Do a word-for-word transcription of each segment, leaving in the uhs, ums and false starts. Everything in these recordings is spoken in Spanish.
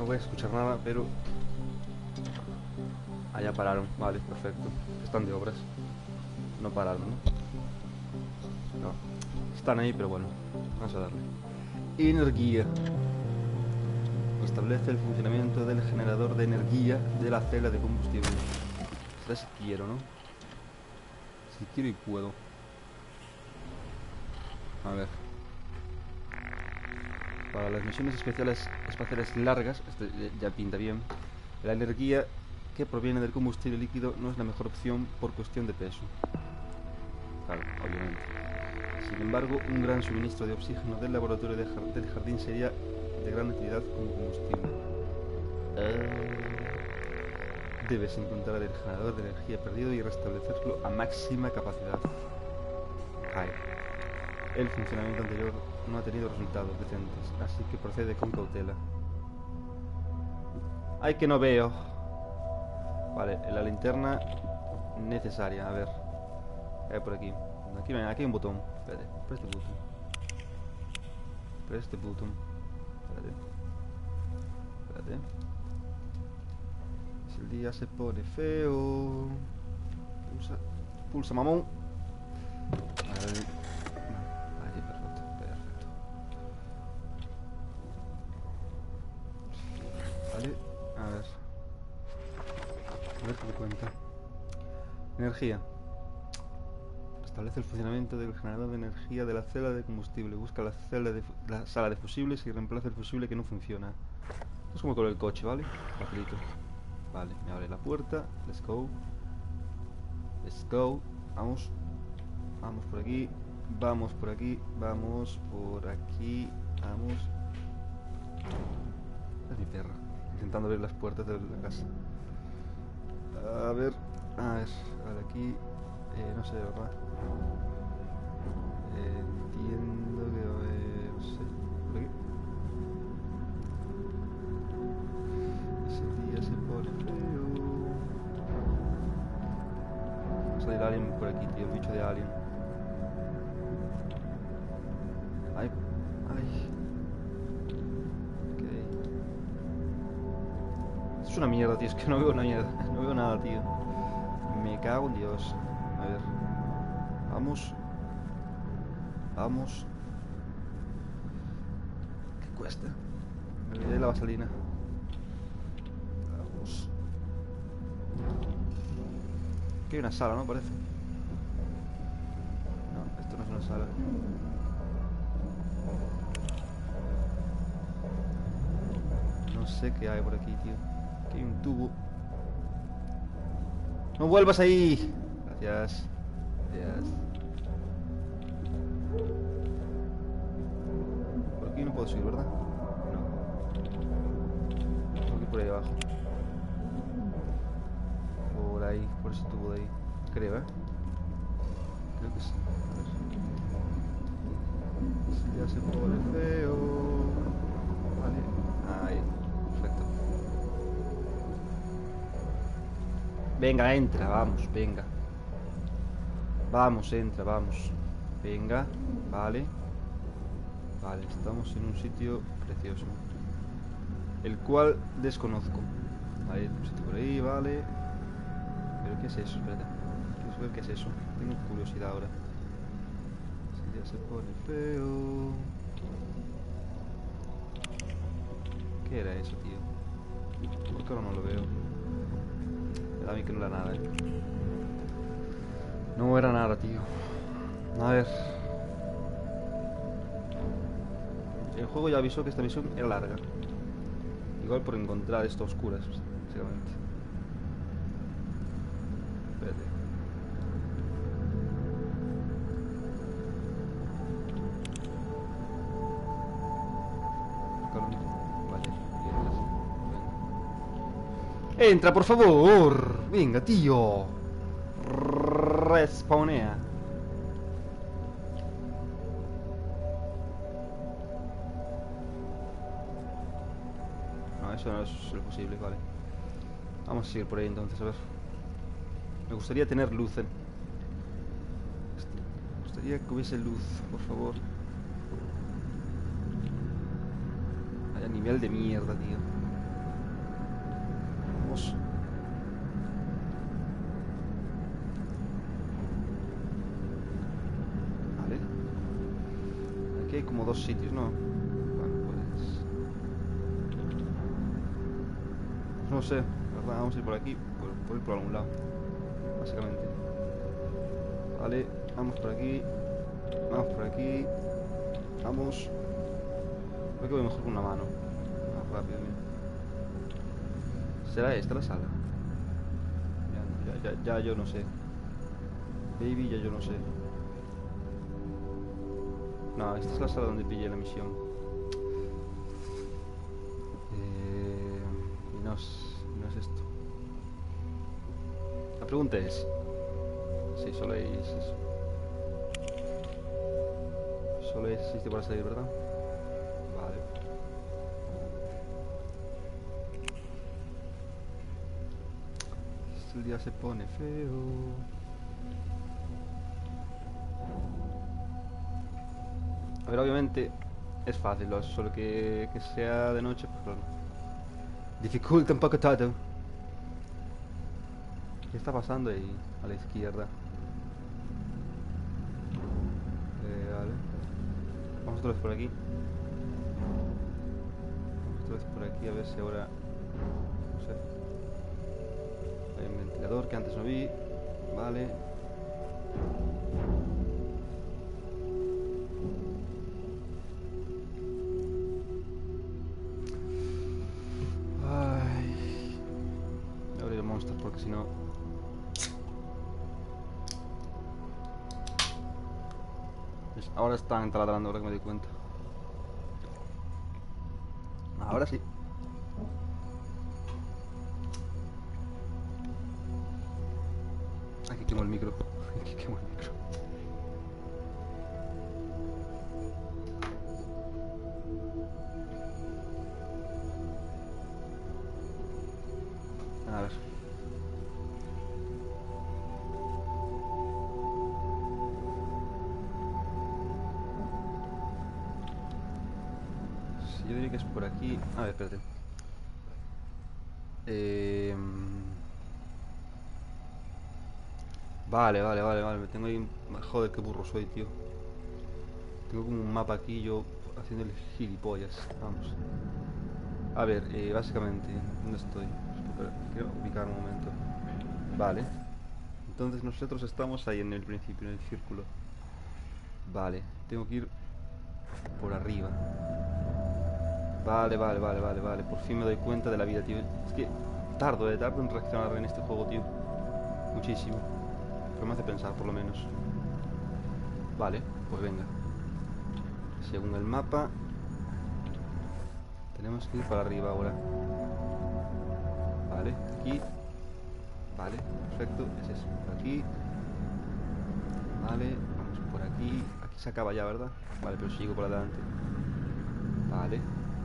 no voy a escuchar nada, pero... Ah, ya pararon. Vale, perfecto. Están de obras. No pararon, ¿no? No. Están ahí, pero bueno. Vamos a darle. Energía. Establece el funcionamiento del generador de energía de la celda de combustible. Será si quiero, ¿no? Si quiero y puedo. A ver. Para las misiones especiales espaciales largas, esto ya pinta bien. La energía que proviene del combustible líquido no es la mejor opción por cuestión de peso. Claro, obviamente. Sin embargo, un gran suministro de oxígeno del laboratorio de jar del jardín sería de gran utilidad como combustible. Uh, debes encontrar el generador de energía perdido y restablecerlo a máxima capacidad. Ay. El funcionamiento anterior no ha tenido resultados decentes, así que procede con cautela. ¡Ay, que no veo! Vale, la linterna necesaria. A ver, ¿qué hay por aquí? Aquí, aquí hay un botón. Espérate, preste botón. Preste botón. Espérate. Espérate. Si el día se pone feo. Pulsa. Pulsa, mamón. Vale. Ahí, perfecto, perfecto. Vale, a ver. A ver qué me cuenta. Energía. Establece el funcionamiento del generador de energía de la celda de combustible. Busca la, celda de la sala de fusibles y reemplaza el fusible que no funciona. Es como con el coche, ¿vale? Facilito. Vale, me abre la puerta. Let's go. Let's go. Vamos. Vamos por aquí. Vamos por aquí. Vamos por aquí. Vamos. Es mi perra. Intentando abrir las puertas de la casa. A ver. A ver. A ver aquí. Eh, no sé, ¿verdad? Eh, entiendo que va a haber... No sé. ¿Por aquí? Ese día se pone feo. Va a salir Alien por aquí, tío. El bicho de Alien. Ay. Ay. Ok. Esto es una mierda, tío. Es que no veo una mierda. No veo nada, tío. Me cago en Dios. A ver. Vamos. Vamos. ¿Qué cuesta? Me olvidé la vaselina. Vamos. Aquí hay una sala, ¿no? Parece. No, esto no es una sala. No sé qué hay por aquí, tío. Aquí hay un tubo. ¡No vuelvas ahí! Gracias. Gracias. Por aquí no puedo subir, ¿verdad? No. Tengo que ir por ahí abajo. Por ahí, por ese tubo de ahí. Creo, ¿eh? Creo que sí. A ver. Si ya se pone feo. Vale. Ahí. Perfecto. Venga, entra, vamos, venga. Vamos, entra, vamos. Venga, vale. Vale, estamos en un sitio precioso. El cual desconozco. Hay un sitio por ahí, vale. Pero ¿qué es eso? Espérate. Quiero saber qué es eso. Tengo curiosidad ahora. Si ya se pone feo. ¿Qué era eso, tío? ¿Por qué ahora no lo veo? Me da a mí que no era nada, eh. No era nada, tío. A ver. El juego ya avisó que esta misión era larga. Igual por encontrar esto a oscuras, básicamente. Espérate. Vale, bien. Entra, por favor. Venga, tío. Respawnea. No, eso no es lo posible, vale. Vamos a seguir por ahí entonces, a ver. Me gustaría tener luz, eh. Me gustaría que hubiese luz, por favor. Vaya nivel de mierda, tío. Vamos. Vale. Aquí hay como dos sitios, ¿no? Bueno, pues... no sé, la verdad, vamos a ir por aquí, por, por ir por algún lado, básicamente. Vale, vamos por aquí, vamos por aquí, vamos. Creo que voy mejor con una mano. Más rápido, mira. ¿Será esta la sala? Ya, ya, ya, ya yo no sé. Baby, ya yo no sé. No, esta es la sala donde pillé la misión. Eh, y no es, no es esto. La pregunta es... sí, solo hay eso. Solo hay ese sitio para salir, ¿verdad? Vale. El día se pone feo. A ver, obviamente es fácil, ¿no? Solo que, que sea de noche, pues claro. Dificulta un poco todo. ¿Qué está pasando ahí a la izquierda? Eh, vale. Vamos otra vez por aquí. Vamos otra vez por aquí a ver si ahora... no sé. Hay un ventilador que antes no vi. Vale. Ay. Voy a abrir el monster porque si no... ahora están taladrando, ahora que me doy cuenta. Ahora sí. Aquí quemo el micro. Aquí quemo el micro. A ver. Sí, yo diría que es por aquí. A ver, espérate. Eh... Vale, vale, vale, vale. Me tengo ahí un... joder, qué burro soy, tío. Tengo como un mapa aquí yo haciendo el gilipollas. Vamos. A ver, eh, básicamente, ¿dónde estoy? Quiero ubicar un momento. Vale. Entonces nosotros estamos ahí en el principio, en el círculo. Vale, tengo que ir por arriba. Vale, vale, vale, vale, vale. Por fin me doy cuenta de la vida, tío. Es que tardo, eh, tardo en reaccionar en este juego, tío. Muchísimo. Pero me hace pensar, por lo menos. Vale, pues venga. Según el mapa, tenemos que ir para arriba ahora. Vale, aquí. Vale, perfecto. Es eso, por aquí. Vale, vamos por aquí. Aquí se acaba ya, ¿verdad? Vale, pero sigo por adelante. Vale.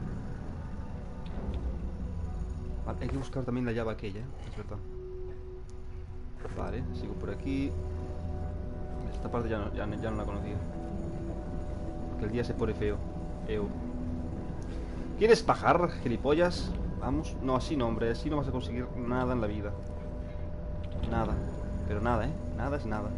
Vale, hay que buscar también la llave aquella, ¿eh? Es verdad. Vale, sigo por aquí. Esta parte ya no, ya, ya no la conocía. Porque el día se pone feo. Eo. ¿Quieres bajar, gilipollas? Vamos. No, así no, hombre. Así no vas a conseguir nada en la vida. Nada. Pero nada, ¿eh? Nada es nada.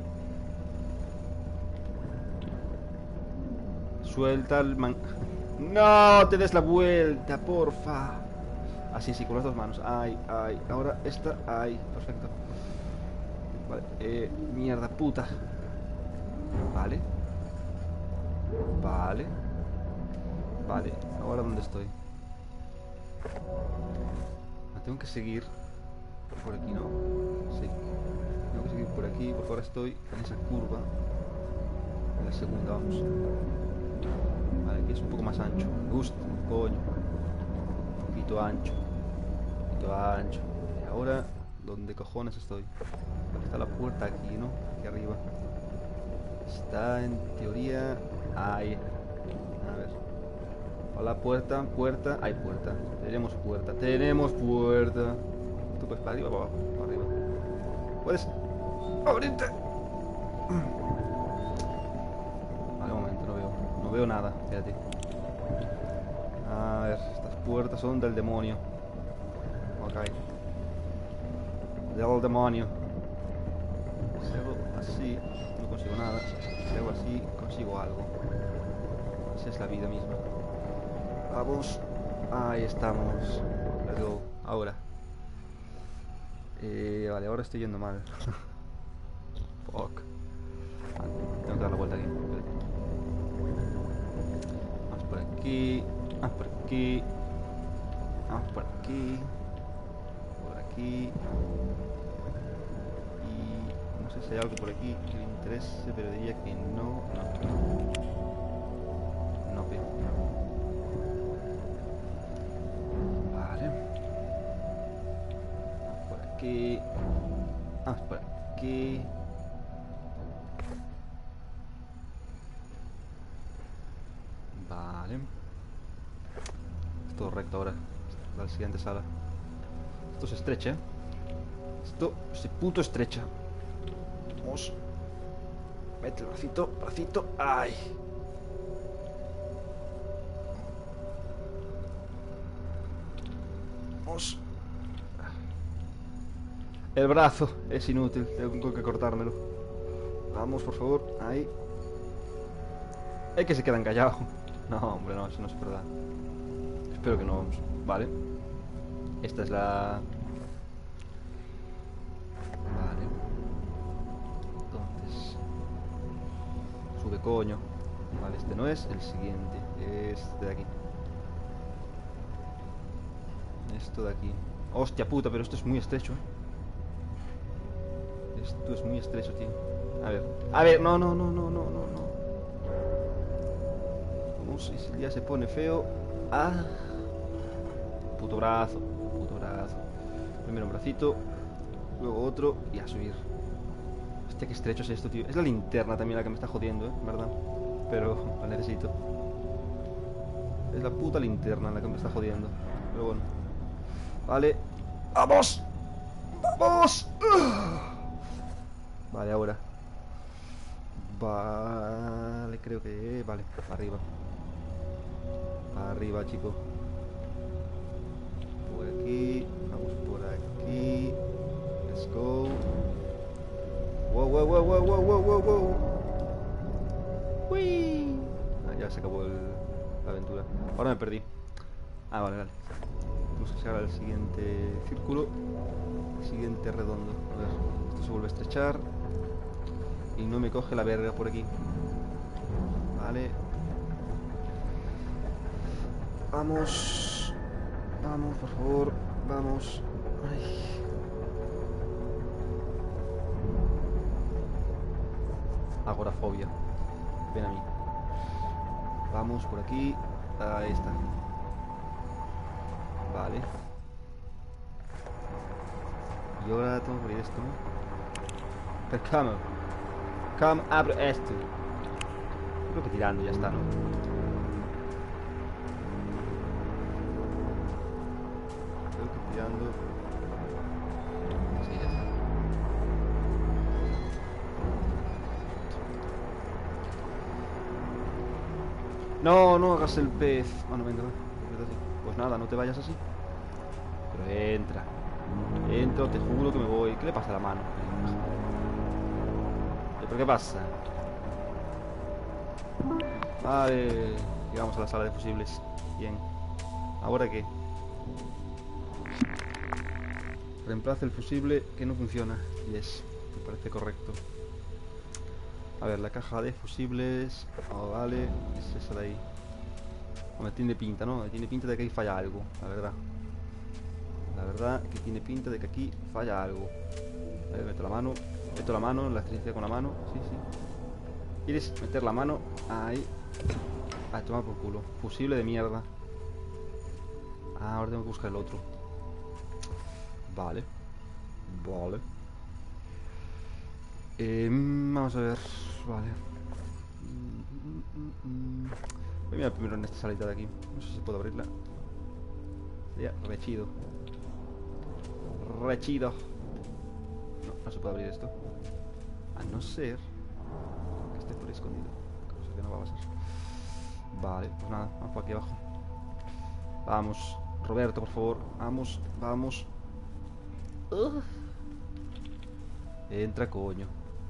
Suelta el man... ¡No! ¡Te des la vuelta, porfa! Así, sí, con las dos manos. Ay, ay. Ahora esta. Ay, perfecto. Vale. Eh, mierda, puta. Vale. Vale. Vale. Ahora, ¿dónde estoy? Ah, tengo que seguir por aquí, ¿no? Sí. Tengo que seguir por aquí porque ahora estoy en esa curva. En la segunda, vamos. Vale, aquí es un poco más ancho. Me gusta, coño. Un poquito ancho. Un poquito ancho. Y ahora, ¿dónde cojones estoy? Vale, está la puerta aquí, ¿no? Aquí arriba. Está en teoría... ahí. A ver. Hola, puerta, puerta. Hay puerta. Tenemos puerta. Tenemos puerta. Tú puedes para arriba o para abajo. Para arriba. Puedes abrirte. Vale, un momento, no veo. No veo nada. Espérate. A ver, estas puertas son del demonio. Ok. Del demonio. Si hago así, no consigo nada. Si hago así, consigo algo. Esa es la vida misma. Vamos. Ahí estamos. Let's go. Ahora. Eh, vale, ahora estoy yendo mal. Fuck. Vale, tengo que dar la vuelta aquí. Vamos por aquí. Vamos por aquí. Vamos por aquí. Por aquí. Y no sé si hay algo por aquí que me interese, pero diría que no. No. No veo. Vale. Vamos por aquí. Vamos por aquí. Vale. Es todo recto ahora. La siguiente sala. Esto se estrecha. Esto se puto estrecha. Vamos. Mete el bracito, bracito. ¡Ay! Vamos. El brazo es inútil. Tengo que cortármelo. Vamos, por favor. Ahí. Es que se quedan callados. No, hombre, no, eso no es verdad. Espero que no, vamos. Vale. Esta es la... Vale. Entonces... Sube, coño. Vale, este no es. El siguiente. Este de aquí. Esto de aquí. Hostia puta, pero esto es muy estrecho, ¿eh? Esto es muy estrecho, tío. A ver. A ver, no, no, no, no, no, no, no. Vamos, y si el día se pone feo. Ah. Puto brazo. Puto brazo. Primero un bracito. Luego otro. Y a subir. Hostia, qué estrecho es esto, tío. Es la linterna también la que me está jodiendo, ¿eh? ¿Verdad? Pero la necesito. Es la puta linterna la que me está jodiendo. Pero bueno. Vale. ¡Vamos! ¡Vamos! Vale, ahora. Vale, creo que... Vale, arriba. Arriba, chico. Por aquí. Vamos por aquí. Let's go. Wow, wow, wow, wow, wow, wow, wow, wow. Uy. Ah, ya se acabó el, la aventura. Ahora me perdí. Ah, vale, vale. Vamos a llegar al siguiente círculo. El siguiente redondo. A ver, esto se vuelve a estrechar. Y no me coge la verga por aquí. Vale. Vamos. Vamos, por favor. Vamos. Ay. Agorafobia. Ven a mí. Vamos por aquí. Ahí está. Vale. Y ahora tengo que abrir esto, ¿no? Pero come. Come, abre esto. Creo que tirando ya está, ¿no? Creo que tirando. Sí, ya está. No, no hagas el pez. Bueno, venga, va. Pues nada, no te vayas así. Pero entra. Entro, te juro que me voy. ¿Qué le pasa a la mano? ¿Pero qué pasa? Vale. Llegamos a la sala de fusibles. Bien. ¿Ahora qué? Reemplaza el fusible que no funciona. Yes. Me parece correcto. A ver, la caja de fusibles. Oh, vale. Es esa de ahí. Hombre, tiene pinta, ¿no? Tiene pinta de que aquí falla algo, la verdad. La verdad que tiene pinta de que aquí falla algo. A ver, meto la mano. Meto la mano, la electricidad con la mano. Sí, sí. ¿Quieres meter la mano? Ahí. Ah, toma por culo. Fusible de mierda. Ah, ahora tengo que buscar el otro. Vale. Vale. Eh, vamos a ver. Vale. Voy a mirar primero en esta salita de aquí. No sé si puedo abrirla. Sería re chido. Re chido. No, no se puede abrir esto. A no ser que esté por ahí escondido. Cosa que no va a pasar. Vale, pues nada, vamos por aquí abajo. Vamos, Roberto, por favor. Vamos, vamos. Uf. Entra, coño.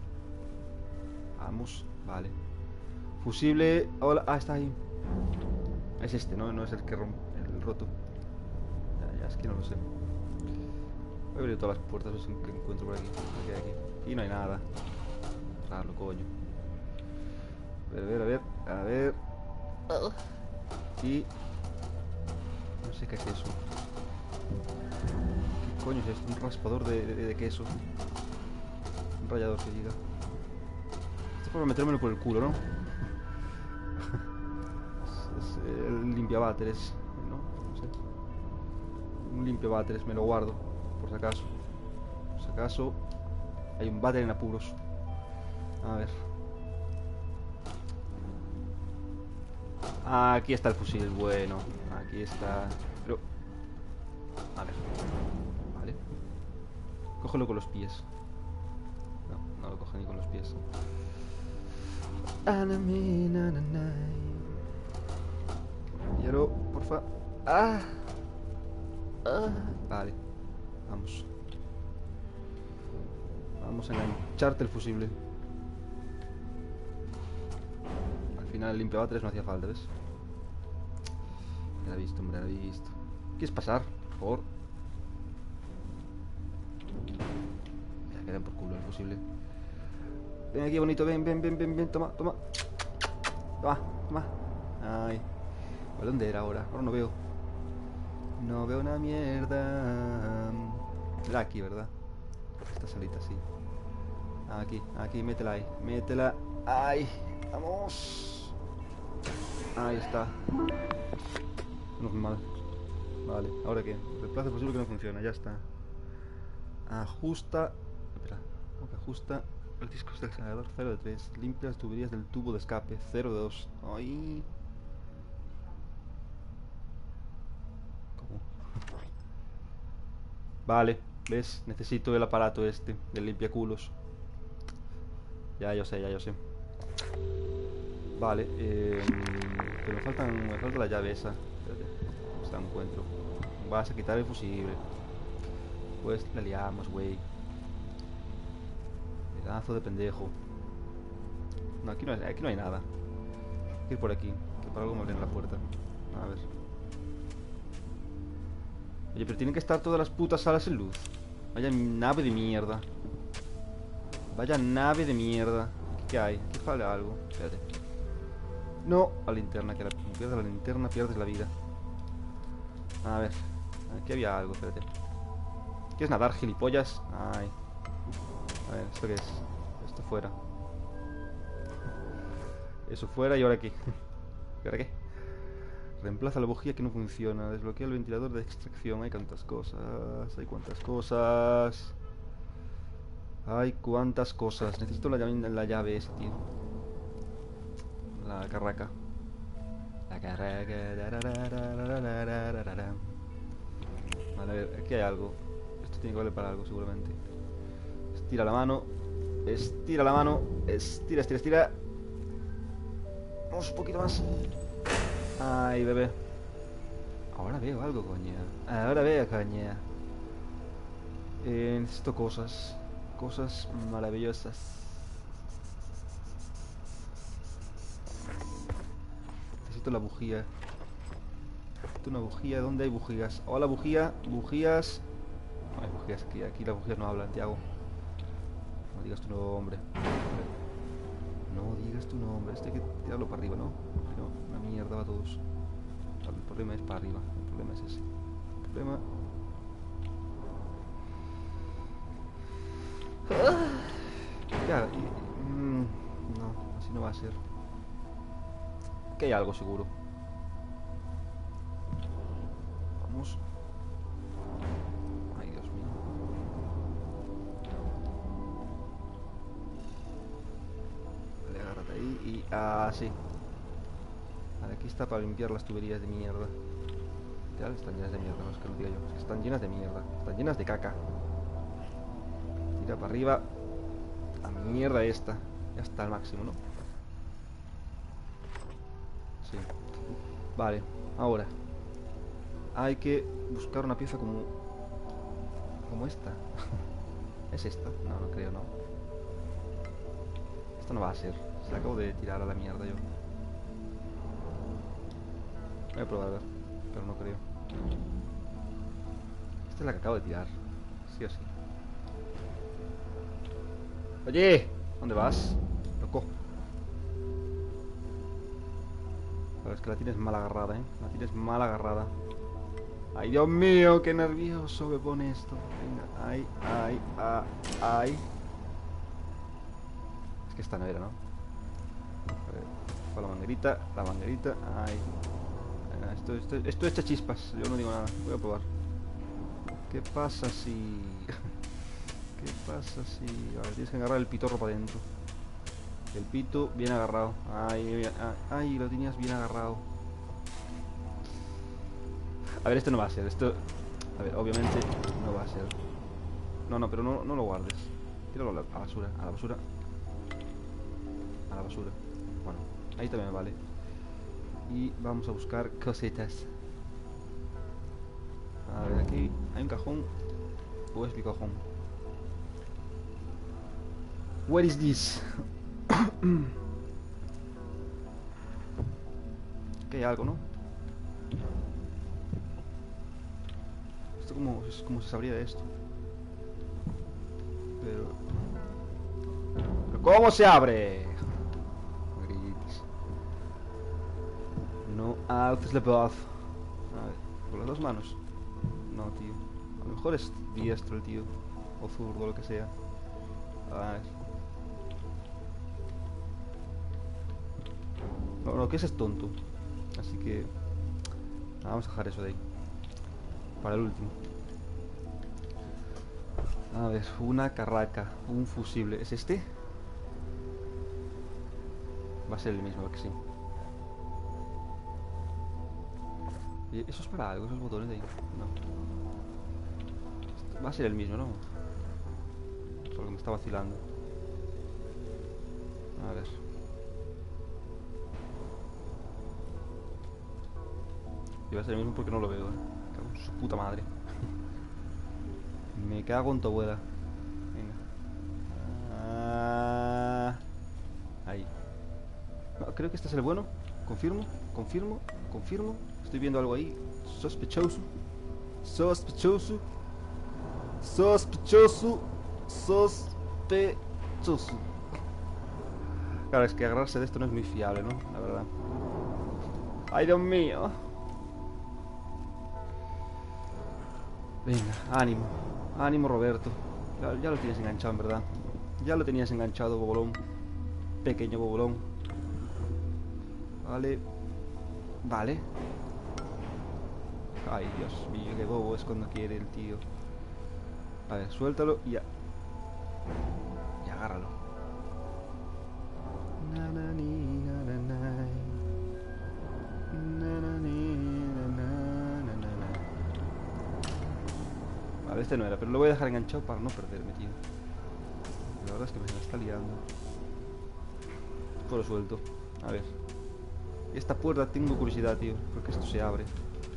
Vamos, vale. Fusible. Hola. Ah, está ahí. Es este, ¿no? No es el que rompe. El roto. Ya, ya, es que no lo sé. Voy a abrir todas las puertas que encuentro por aquí. ¿Qué hay aquí? Y no hay nada. Claro, coño. A ver, a ver, a ver. A ver. Y... no sé qué es eso. ¿Qué coño es esto? Un raspador de, de, de queso. Un rallador que diga. Esto es para metérmelo por el culo, ¿no? es, es el limpiaváteres, ¿no? No sé. Un limpiaváteres, me lo guardo. Por si acaso. Por si acaso. Hay un váter en apuros. A ver. Aquí está el fusil, bueno. Aquí está. Pero... a ver. Vale. Cógelo con los pies. No, no lo coge ni con los pies. Y ahora, porfa. Ah. Ah. Vale. Vamos. Vamos a engancharte el fusible. Al final el limpiaváteres no hacía falta, ¿ves? Me la he visto, me la he visto. ¿Quieres pasar? Por favor. Ya quedan por culo el fusible. Ven aquí, bonito, ven, ven, ven, ven, ven, toma, toma. Toma, toma. Ay. ¿Dónde era ahora? Ahora no veo. No veo una mierda. Era aquí, ¿verdad? Esta salita, sí. Aquí, aquí, métela ahí. Métela. ¡Ay! ¡Vamos! Ahí está. Normal. Vale, ¿ahora qué? Reemplaza el fusible que no funciona, ya está. Ajusta. Espera, ¿cómo que ajusta? El disco del generador cero de tres. Limpia las tuberías del tubo de escape cero de dos. ¡Ay! ¿Cómo? Vale, ¿ves? Necesito el aparato este, del limpiaculos. Ya, yo sé, ya, yo sé. Vale, eh, pero me faltan, me falta la llave esa. Espérate, no la encuentro. Vas a quitar el fusible. Pues la liamos, güey. Pedazo de pendejo. No, aquí no hay, aquí no hay nada. Hay que ir por aquí, que para algo me abren la puerta. A ver. Oye, pero tienen que estar todas las putas salas en luz. Vaya nave de mierda. Vaya nave de mierda. ¿Qué hay? Aquí falta algo. Espérate. No, la linterna, que la, como pierdes la linterna pierdes la vida. A ver, aquí había algo, espérate. ¿Quieres nadar, gilipollas? Ay. A ver, ¿esto qué es? Esto fuera. Eso fuera y ahora aquí. ¿Y ahora qué? Reemplaza la bujía que no funciona. Desbloquea el ventilador de extracción. Hay cuantas cosas. Hay cuantas cosas. Hay cuantas cosas. Necesito la llave, la llave esa, tío. La carraca. La carraca. Vale, a ver, aquí hay algo. Esto tiene que valer para algo, seguramente. Estira la mano. Estira la mano. Estira, estira, estira. Vamos un poquito más. Ay, bebé. Ahora veo algo, coña. Ahora veo, coña. Eh, necesito cosas. Cosas maravillosas. Necesito la bujía. Necesito una bujía. ¿Dónde hay bujías? Hola, bujía. Bujías. No hay bujías aquí. Aquí las bujías no hablan, Tiago. No digas tu nombre. No digas tu nombre. Este hay que tirarlo para arriba, ¿no? Si no, una mierda va a todos. El problema es para arriba. El problema es ese. El problema... Ya, y, mm, no, así no va a ser. Que hay algo seguro. Vamos. Ay, Dios mío. Vale, agárrate ahí y... ah, sí. Vale, aquí está para limpiar las tuberías de mierda. Literal, están llenas de mierda, no es que lo diga yo. Es que están llenas de mierda. Están llenas de caca. Tira para arriba. La mierda esta. Ya está al máximo, ¿no? Sí. Vale, ahora hay que buscar una pieza como... como esta. ¿Es esta? No, no creo, no. Esto no va a ser. Se la acabo de tirar a la mierda yo. Voy a probar a ver, pero no creo. Esta es la que acabo de tirar. Sí o sí. Oye, ¿dónde vas? Loco. Pero es que la tienes mal agarrada, ¿eh? La tienes mal agarrada. Ay, Dios mío, qué nervioso me pone esto. Venga, ay, ay, ay, ay. Es que esta no era, ¿no? A ver, con la manguerita, la manguerita, ay. Venga, esto, esto, esto echa chispas, yo no digo nada. Voy a probar. ¿Qué pasa si...? ¿Qué pasa si...? A ver, tienes que agarrar el pitorro para adentro. El pito bien agarrado. Ay, ay, lo tenías bien agarrado. A ver, esto no va a ser. Esto... A ver, obviamente no va a ser. No, no, pero no, no lo guardes. Tíralo a la basura. A la basura. A la basura. Bueno, ahí también me vale. Y vamos a buscar cositas. A ver, aquí hay un cajón. ¿O es mi cajón? What is this? Que hay algo, ¿no? Esto como, es como se sabría de esto. Pero... ¿Pero cómo se abre? No grites. No alces la voz. A ver, con las dos manos. No, tío. A lo mejor es diestro el tío. O zurdo, lo que sea. A ver. No, no, que ese es tonto. Así que... Vamos a dejar eso de ahí. Para el último. A ver, una carraca. Un fusible. ¿Es este? Va a ser el mismo, ¿a que sí? ¿Y eso es para algo? ¿Esos botones de ahí? No. Va a ser el mismo, ¿no? Solo que me está vacilando. A ver. Y va a ser el mismo porque no lo veo, ¿eh? Me cago en su puta madre. Me cago en tu abuela. Venga. Ah, ahí. No, creo que este es el bueno. Confirmo, confirmo, confirmo. Estoy viendo algo ahí. Sospechoso. Sospechoso. Sospechoso. Sospechoso. Claro, es que agarrarse de esto no es muy fiable, ¿no? La verdad. ¡Ay, Dios mío! Venga, ánimo. Ánimo, Roberto. Ya, ya lo tienes enganchado, en verdad. Ya lo tenías enganchado, bobolón. Pequeño bobolón. Vale. Vale. Ay, Dios mío, qué bobo es cuando quiere el tío. A ver, suéltalo y ya. Y agárralo. Na, na, ni, na, na, na. Na, na, ni, na, na, na, na, na. Vale, este no era, pero lo voy a dejar enganchado para no perderme, tío. La verdad es que me está liando. Pues lo suelto. A ver. Esta puerta tengo curiosidad, tío. Porque esto se abre.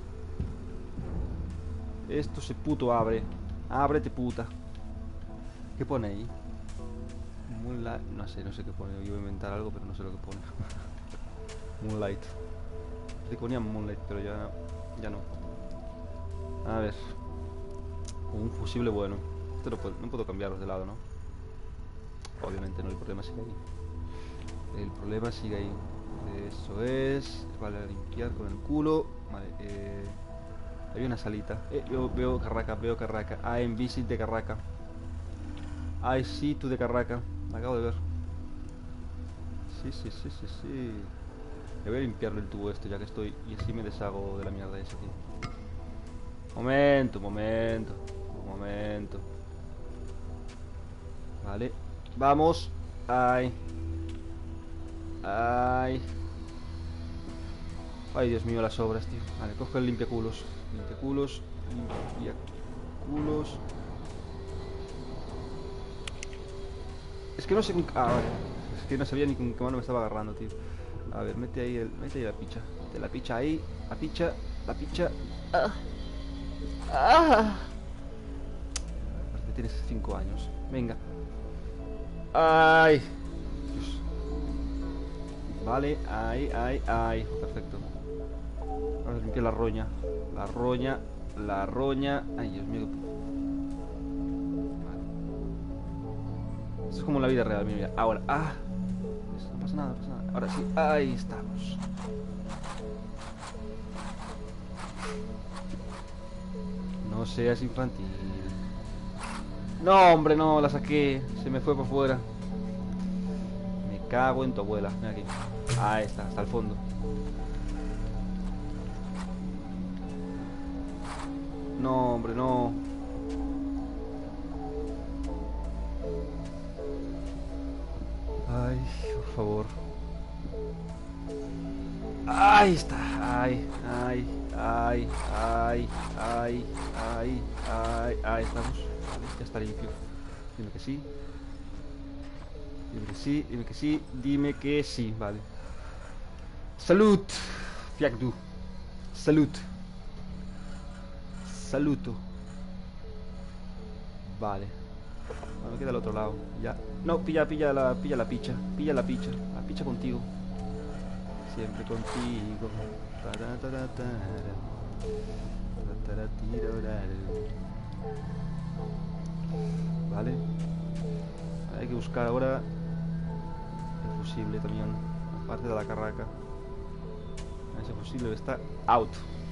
Esto se puto abre. Ábrete, puta. ¿Qué pone ahí? Moonlight. No sé, no sé qué pone. Yo voy a inventar algo, pero no sé lo que pone. Moonlight. Le ponía Moonlight, pero ya, ya no. A ver. Un fusible bueno. Esto no puedo, no puedo cambiarlos de lado, ¿no? Obviamente no, el problema sigue ahí. El problema sigue ahí. Eso es. Vale, a limpiar con el culo. Vale, eh... hay una salita. Eh, yo veo carraca, veo carraca. I am visit de carraca. I see to de carraca. Me acabo de ver. Sí, sí, sí, sí, sí. Le voy a limpiarle el tubo este ya que estoy. Y así me deshago de la mierda esa, tío. Momento, momento. Momento. Vale. Vamos. Ay. Ay. Ay, Dios mío, las obras, tío. Vale, coge el limpiaculos. Limpiaculos. Limpiaculos. Es que no sé... Ah, vale. Es que no sabía ni con qué mano me estaba agarrando, tío. A ver, mete ahí, el... mete ahí la picha. Mete la picha ahí. La picha. La picha. Ah. Ah. Aparte tienes cinco años. Venga. ¡Ay! Dios. Vale, ay, ay, ay. Perfecto. Ahora limpiar la roña. La roña, la roña. Ay, Dios mío. Vale. Esto es como la vida real, mira. Ahora, ah. No pasa nada, no pasa nada. Ahora sí, ahí estamos. No seas infantil. No, hombre, no, la saqué. Se me fue por fuera. Me cago en tu abuela. Mira aquí. Ahí está, hasta el fondo. No, hombre, no. Ay, por favor. Ahí está. Ay, ay, ay, ay, ay, ay, ay. Ahí estamos. Vale, ya está limpio. Dime que sí. Dime que sí, dime que sí, dime que sí, vale. Salud. Fiacdu. Salud. Saluto. Vale. Bueno, queda al otro lado. Ya. No, pilla, pilla la, pilla la picha. Pilla la picha. La picha contigo. Siempre contigo. Vale. Hay que buscar ahora el fusible también. Aparte de la carraca. Ese fusible está out.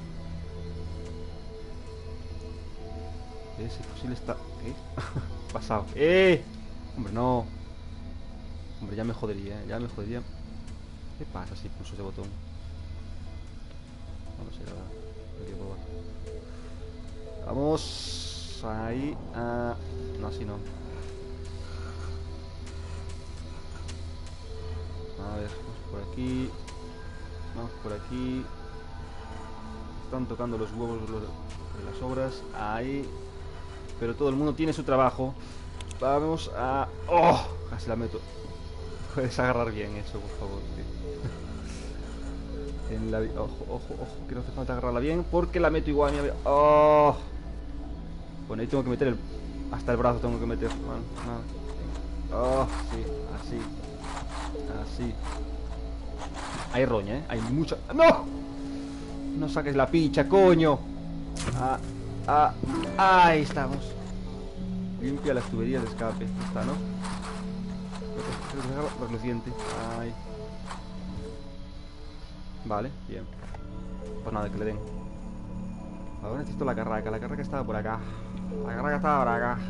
Ese fusible está... ¿Qué? Pasado. ¡Eh! Hombre, no. Hombre, ya me jodería, ¿eh? Ya me jodería. ¿Qué pasa si pulso ese botón? No lo sé, la verdad. No quiero probar. Vamos. Ahí. Ah, no, así no. A ver, vamos por aquí. Vamos por aquí. Están tocando los huevos de las obras. Ahí. Pero todo el mundo tiene su trabajo. Vamos a... ¡Oh! Casi la meto. Puedes agarrar bien eso, por favor. Sí. En la... Ojo, ojo, ojo. Que no hace falta agarrarla bien. Porque la meto igual. Mira. ¡Oh! Bueno, ahí tengo que meter el... Hasta el brazo tengo que meter. Bueno, no. ¡Oh! Sí, así. Así. Hay roña, ¿eh? Hay mucha... ¡No! No saques la picha, coño. Ah, ah, ahí estamos. Limpia las tuberías de escape. Está, ¿no? Reluciente. Ahí. Vale, bien. Pues nada, que le den. Ahora necesito la carraca. La carraca estaba por acá. La carraca estaba por acá.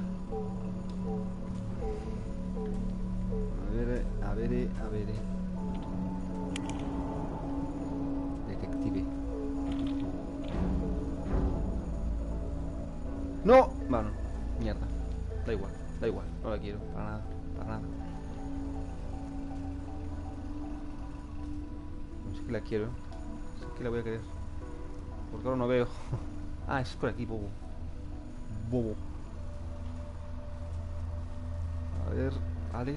A ver, a ver, a ver. Detective. ¡No! Bueno, mierda. Da igual, da igual. No la quiero, para nada, para nada. No sé que la quiero. Sé que la voy a querer. Porque ahora no veo. Ah, es por aquí, bobo. Bobo. A ver, vale.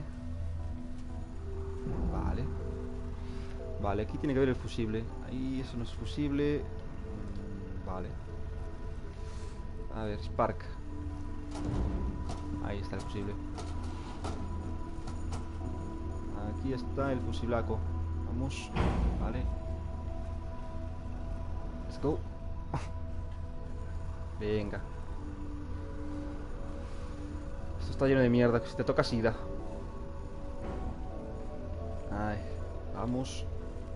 Vale. Vale, aquí tiene que haber el fusible. Ahí, eso no es fusible. Vale. A ver, Spark. Ahí está el fusible. Aquí está el fusiblaco. Vamos. Vale. Let's go. Venga. Esto está lleno de mierda. Si te toca sida. Ay. Vamos.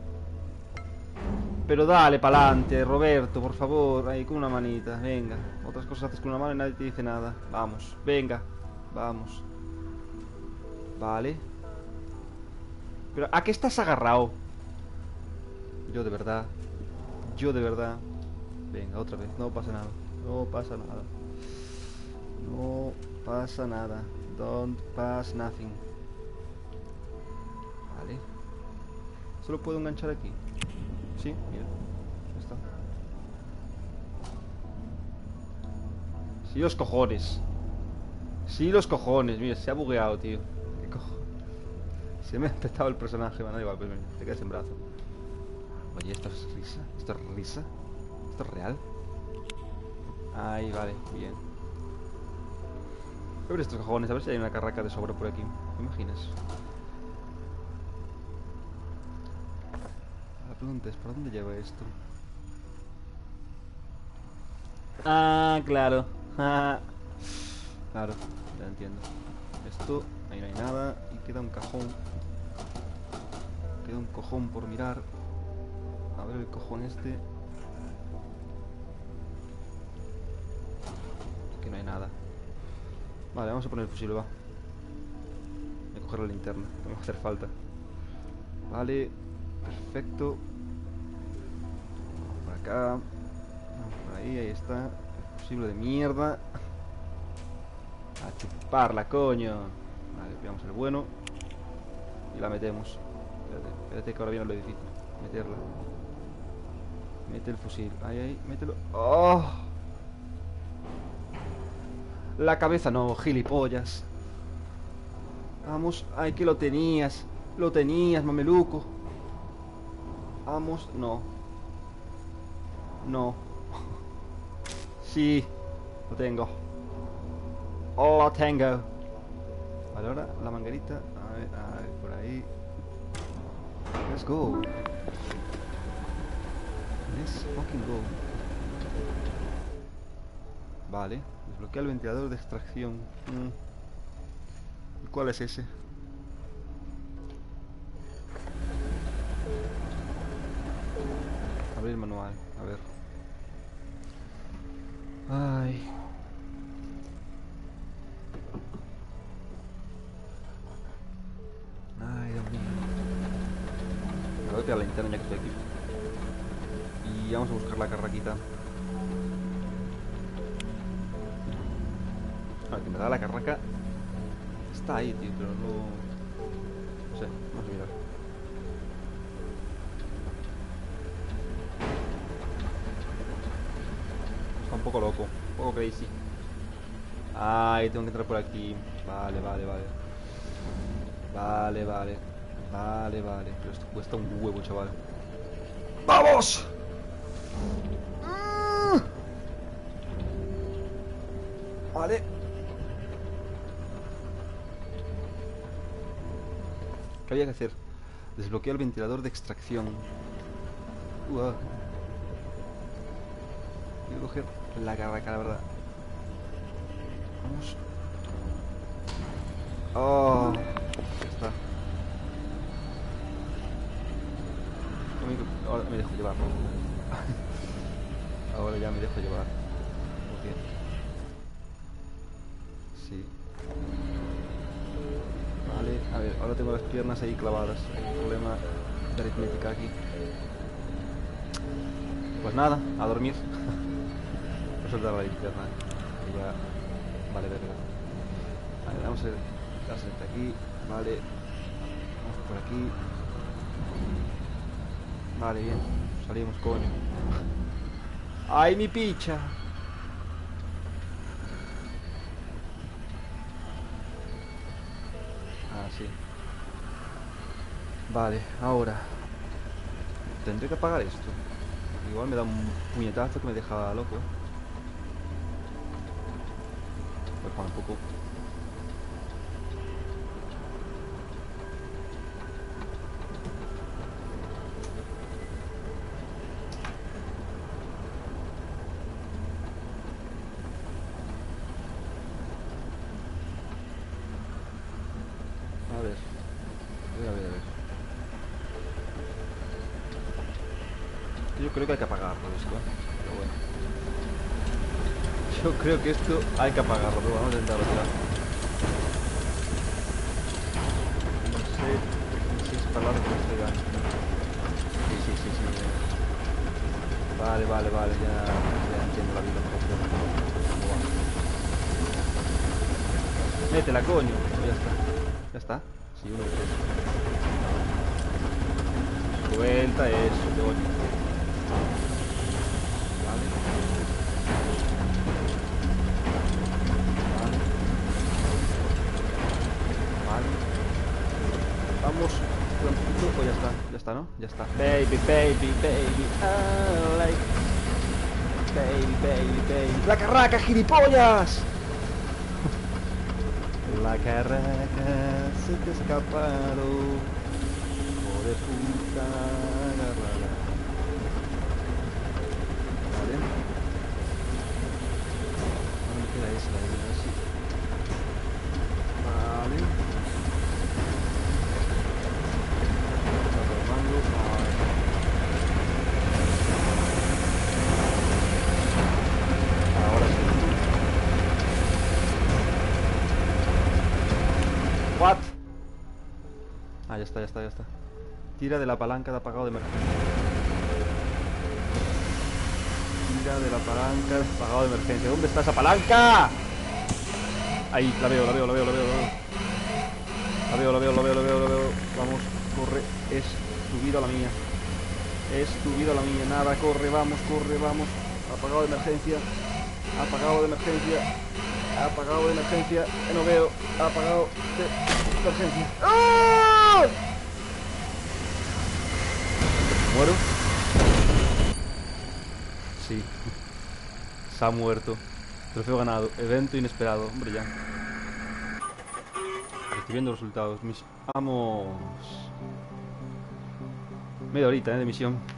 Pero dale pa'lante, Roberto, por favor. Ahí, con una manita, venga. Otras cosas haces con una mano y nadie te dice nada. Vamos, venga, vamos. Vale. Pero, ¿a qué estás agarrado? Yo de verdad. Yo de verdad. Venga, otra vez, no pasa nada. No pasa nada. No pasa nada. Don't pass nothing. Vale. Solo puedo enganchar aquí. Sí, mira, ya está. Sí, los cojones. Sí, los cojones. Mira, se ha bugueado, tío. ¿Qué cojo? Se me ha empezado el personaje. Bueno, da igual, pues mira, te quedas en brazo. Oye, ¿esto es risa? ¿Esto es risa? ¿Esto es real? Ahí, vale, bien. a ver estos cojones, a ver si hay una carraca de sobra por aquí. ¿Te imaginas? La pregunta es, ¿por dónde lleva esto? Ah, claro. Claro, ya entiendo. Esto, ahí no hay nada. Y queda un cajón. Queda un cojón por mirar. A ver el cojón este. Aquí no hay nada. Vale, vamos a poner el fusil, va. Voy a coger la linterna, que me va a hacer falta. Vale, perfecto. Vamos por acá. Vamos por ahí, ahí está. El fusible de mierda. A chuparla, coño. Vale, pillamos el bueno. Y la metemos. Espérate, espérate que ahora viene lo difícil. Meterla. Mete el fusil. Ahí, ahí, mételo. ¡Oh! La cabeza no, gilipollas. Vamos, ay, que lo tenías. Lo tenías, mameluco. Vamos, no. No. Sí, lo tengo. Lo tengo. Vale, ahora la manguerita. A ver, a ver, por ahí. Let's go. Let's fucking go. Vale, desbloquea el ventilador de extracción. Mm. ¿Y cuál es ese? Abrir el manual, a ver. Ay. Ay, Dios mío. Me voy a tirar la linterna ya que estoy aquí. Y vamos a buscar la carraquita. Bueno, que me da la carraca. Está ahí, tío, pero no... No sé, vamos a mirar. Está un poco loco, un poco crazy. Ay, tengo que entrar por aquí. Vale, vale, vale. Vale, vale. Vale, vale. Pero esto cuesta un huevo, chaval. ¡Vamos! Mm. Vale. ¿Qué había que hacer? Desbloquear el ventilador de extracción. Uah. Voy a coger la carraca, la verdad. Vamos. Oh, ya está. Ahora me dejo llevar, ¿no? Ahora ya me dejo llevar. ¿Por qué? Sí. Vale, a ver, ahora tengo las piernas ahí clavadas. Hay un problema de aritmética aquí. Pues nada, a dormir. Voy a soltar la linterna. Que ya... Vale, verga. Vale, vamos a ver. Vamos a ver aquí. Vale. Vamos por aquí. Vale, bien. Salimos, coño. ¡Ay, mi picha! Ah, sí. Vale, ahora tendré que apagar esto. Igual me da un puñetazo que me deja loco. Pues para un poco. A ver. A ver, a ver, a ver. Yo creo que hay que apagarlo esto, ¿eh? Pero bueno. Yo creo que esto hay que apagarlo, pero vamos a intentarlo ya. No sé si es palabra que me estoy dando. Sí, sí, sí, sí. Vale, vale, vale, ya, ya entiendo la vida mejor. Métela, coño. Ya está. Ya está. Sí, uno de tres. Suelta eso, coño. Vale. Vale. Vale. Vamos. Un poquito. Oh, ya está. Ya está, ¿no? Ya está. Baby, baby, baby. I like. Baby, baby, baby. ¡La carraca, gilipollas! La carraca se te ha escapado. Joder, puta, agárrala. Vale. Ahora me queda esa, la verdad, sí. Vale. Está formando. Vale. Ahora sí. What? Ah, ya está, ya está, ya está. Tira de la palanca de apagado de emergencia. Tira de la palanca de apagado de emergencia. ¿Dónde está esa palanca? Ahí, la veo, la veo, la veo, la veo, la veo. La veo, la veo, la veo, la veo, la veo. Vamos, corre. Es tu vida o la mía. Es tu vida o la mía. Nada, corre, vamos, corre, vamos. Apagado de emergencia. Apagado de emergencia. Apagado de emergencia. No veo. Apagado de emergencia. ¡Ah! ¿Muero? Sí. Se ha muerto. Trofeo ganado. Evento inesperado. Hombre, ya. Estoy viendo los resultados. Mis... Vamos. Media horita, ¿eh? De misión.